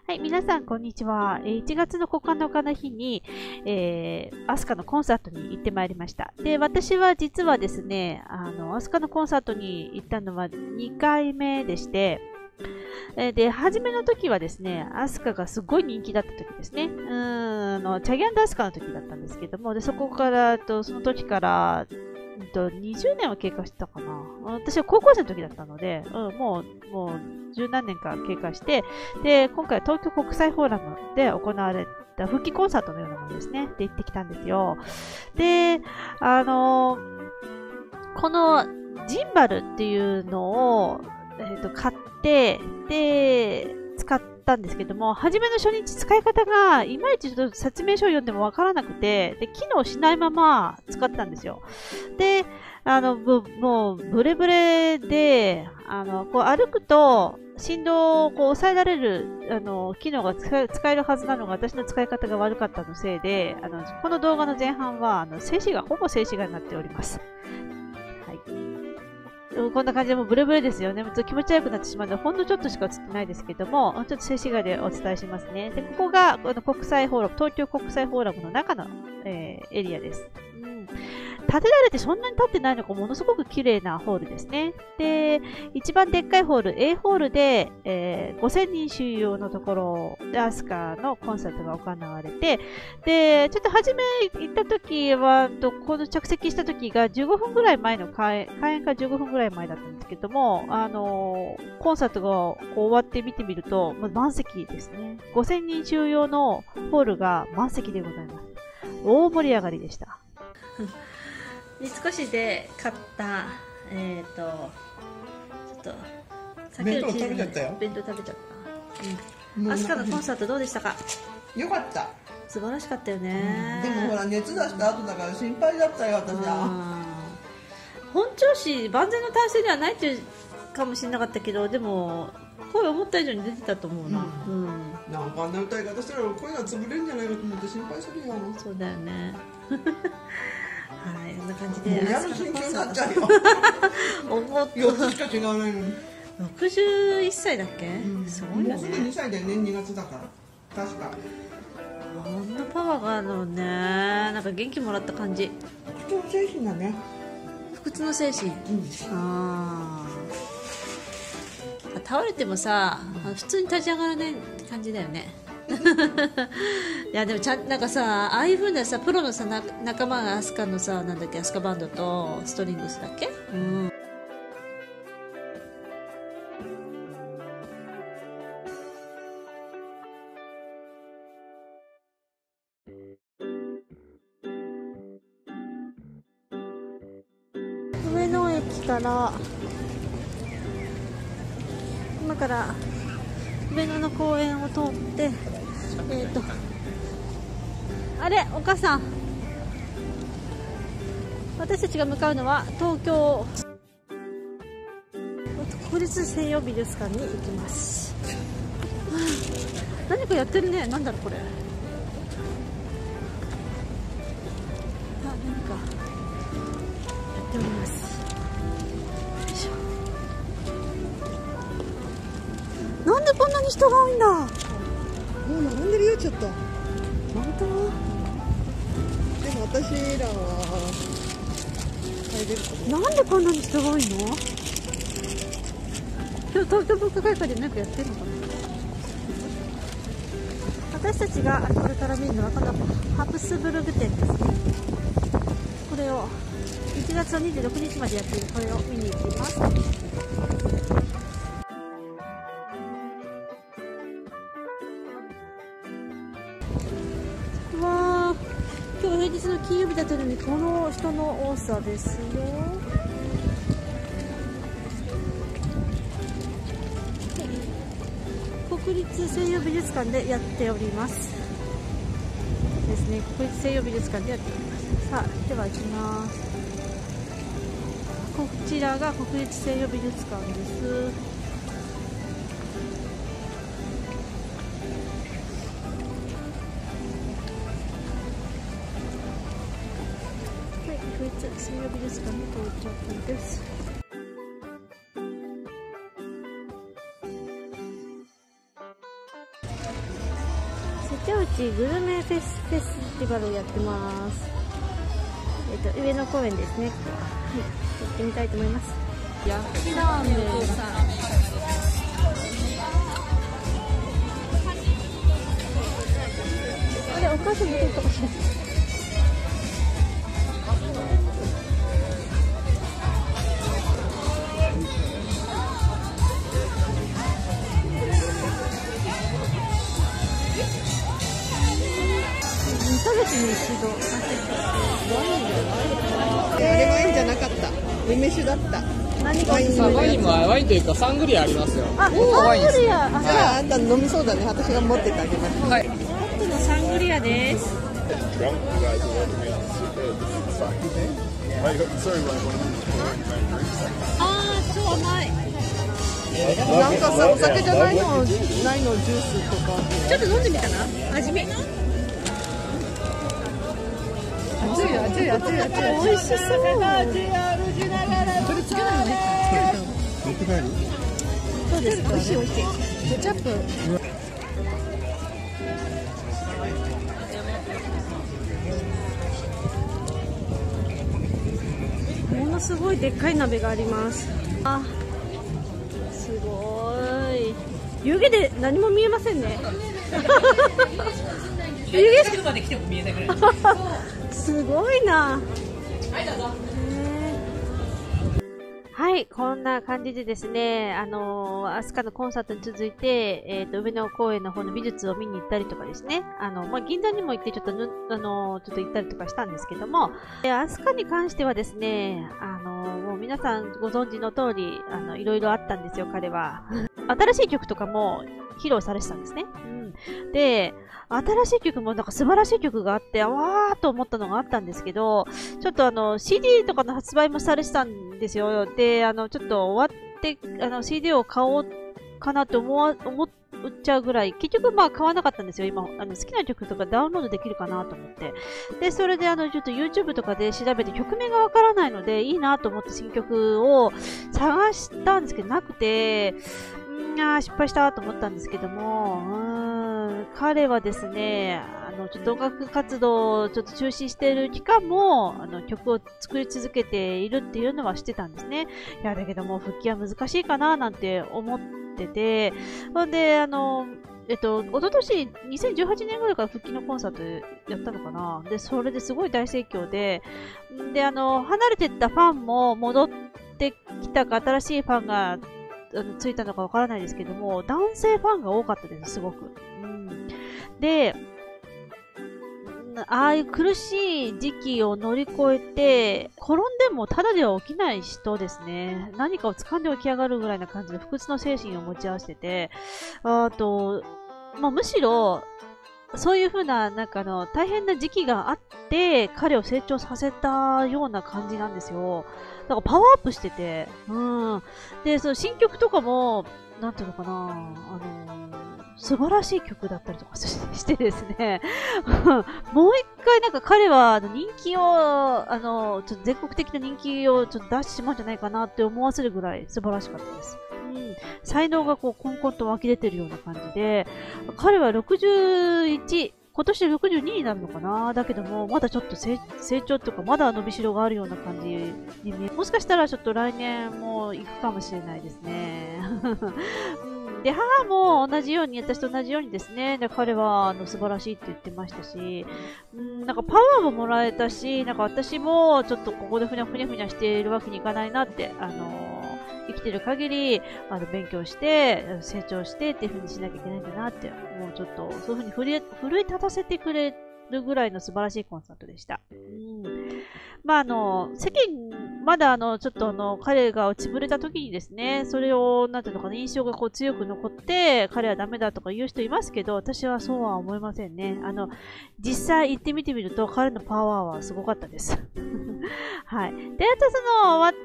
はい、皆さん、こんにちは。1月の9日の日に、アスカのコンサートに行ってまいりました。で、私は実はですね、アスカのコンサートに行ったのは2回目でして、で、初めの時はですね、アスカがすごい人気だった時ですね。チャギアスカの時だったんですけども、で、そこから、その時から、20年は経過してたかな。私は高校生の時だったので、もう十何年か経過して、で、今回は東京国際フォーラムで行われた復帰コンサートのようなものですね。で、行ってきたんですよ。で、このジンバルっていうのを、買って、で、使ったんですけども、初めの初日使い方が、いまいちちょっと説明書を読んでもわからなくて、で、機能しないまま使ったんですよ。で、もう、ブレブレで、こう歩くと、振動をこう抑えられる、機能が使えるはずなのが、私の使い方が悪かったのせいで、この動画の前半は、ほぼ静止画になっております。はい。こんな感じでもうブレブレですよね。気持ち悪くなってしまうので、ほんのちょっとしか映ってないですけども、ちょっと静止画でお伝えしますね。で、ここが国際フォーラム、東京国際フォーラムの中の、エリアです。建てられてそんなに経ってないのかものすごく綺麗なホールですね。で、一番でっかいホール、A ホールで、5000人収容のところでアスカのコンサートが行われて、で、ちょっと初め行った時は、この着席した時が15分ぐらい前の開演から15分ぐらい前だったんですけども、コンサートがこう終わって見てみると、満席ですね。5000人収容のホールが満席でございます。大盛り上がりでした。三越で買ったちょっと弁当食べちゃったよ。 弁当食べちゃった。アスカのコンサートどうでしたか？ よかった。 素晴らしかったよね。 でもほら熱出した後だから心配だったよ私は。 本調子万全の体制ではないっていうかもしれなかったけど、でも声思った以上に出てたと思うな。 なんかあんな歌い方したら声が潰れるんじゃないかと思って心配するよ。 そうだよね。はい、こんな感じで。 親の心境になっちゃうよ。4つしか違わないのに。 61歳だっけ？すごいよね。 もうすぐ2歳でね、2月だから。確か。 こんなパワーがあるのね。なんか元気もらった感じ。 不屈の精神だね。 不屈の精神。倒れてもさ、普通に立ち上がらない感じだよね。いやでもなんかさ、ああいう風なさプロのさ仲間がアスカのさ、なんだっけ、アスカバンドとストリングスだっけ？上野駅から今から上野の公園を通ってあれ、お母さん、私たちが向かうのは東京国立西洋美術館に行きます。何かやってるね。なんだろうこれ。何かやっております。よいしょ。なんでこんなに人が多いんだ。 もう並んでるよちょっと。 本当？ でも私らは入れるかな。 なんでこんなに人が多いの？今日東京文化会館で何かやってるのかな。私たちがこれから見るのはこのハプスブルグ展ですね。これを1月26日までやっているこれを見に行きます。わー、今日平日の金曜日だったのにこの人の多さですよ。国立西洋美術館でやっておりますですね。国立西洋美術館でやっております。さあ、では行きます。こちらが国立西洋美術館です。国立西洋美術館に到着です。 ちうちグルメフェスティバルをやってます。上野公園ですね。はい、行ってみたいと思います。焼きラーメン。あれ、お母さん見てるかもしれない。2ヶ月に一度。 あれワインじゃなかった。梅酒だった。 何かワインというかサングリアありますよ。 あ、サングリア。 じゃああんた飲みそうだね。私が持ってってあげます。 はい。 ホットのサングリアです。あー、超甘い。 なんかさ、お酒じゃないのジュースとか。 ちょっと飲んでみたな。味見。熱い。美味しそう。これつけないの？どうですか？美味しい。ケチャップ。ものすごいでっかい鍋があります。あ、すごい。湯気で何も見えませんね。湯気まで来ても見えないぐらい。すごいな。 はい、こんな感じでですね、アスカのコンサートに続いて、上野公園の方の美術を見に行ったりとかですね、銀座にも行ってちょっと行ったりとかしたんですけども、アスカに関してはですね、もう皆さんご存知の通り、いろいろあったんですよ、彼は。新しい曲とかも披露されてたんですね。で、新しい曲もなんか素晴らしい曲があって、わーと思ったのがあったんですけど、ちょっとCD とかの発売もされてたんですよ。で、ちょっと終わって、CD を買おうかなって思っちゃうぐらい、結局買わなかったんですよ。今、好きな曲とかダウンロードできるかなと思って。で、それでちょっと YouTube とかで調べて曲名がわからないので、いいなと思って新曲を探したんですけど、なくて、失敗したと思ったんですけども、彼はですね、ちょっと音楽活動をちょっと中止している期間も、曲を作り続けているっていうのは知ってたんですね。いや、だけども復帰は難しいかななんて思ってて、ほんで、一昨年2018年ぐらいから復帰のコンサートやったのかな。で、それですごい大盛況で、離れてったファンも戻ってきたか、新しいファンがついたのかわからないですけども、男性ファンが多かったです、すごく。で、ああいう苦しい時期を乗り越えて、転んでもただでは起きない人ですね。何かを掴んで起き上がるぐらいな感じで不屈の精神を持ち合わせてて、むしろ、そういう風な、大変な時期があって、彼を成長させたような感じなんですよ。だからパワーアップしてて、で、その新曲とかも、なんていうのかな、素晴らしい曲だったりとかしてですね、もう一回彼は人気を、ちょっと全国的な人気をちょっと出してしまうんじゃないかなって思わせるぐらい素晴らしかったです。才能がこんこんと湧き出てるような感じで、彼は61、今年で62になるのかな。だけども、まだちょっと成長というか、まだ伸びしろがあるような感じに見え、もしかしたらちょっと来年も行くかもしれないですね。で、母も同じように、私と同じようにですね、で彼は素晴らしいって言ってましたし、パワーももらえたし、私もちょっとここでふにゃふにゃしているわけにいかないなって、生きてる限り、勉強して、成長してっていう風にしなきゃいけないんだなって、もうちょっと、そういう風に奮い立たせてくれるぐらいの素晴らしいコンサートでした。世間、まだちょっと彼が落ちぶれた時にですね、それを、なんていうのかな、印象が強く残って、彼はダメだとか言う人いますけど、私はそうは思いませんね。実際行ってみてみると、彼のパワーはすごかったです。はい。で、あと終わって、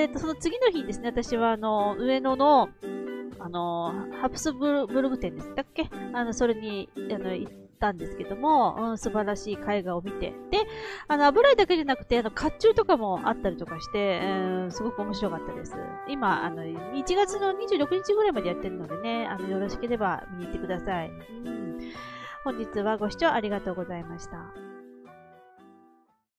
その次の日ですね、私は上野の、ハプスブルグ店でしたっけ？それに、行ったんですけども、素晴らしい絵画を見て。で、油絵だけじゃなくて、甲冑とかもあったりとかして、すごく面白かったです。今、1月の26日ぐらいまでやってるのでね、よろしければ見に行ってください。 本日はご視聴ありがとうございました。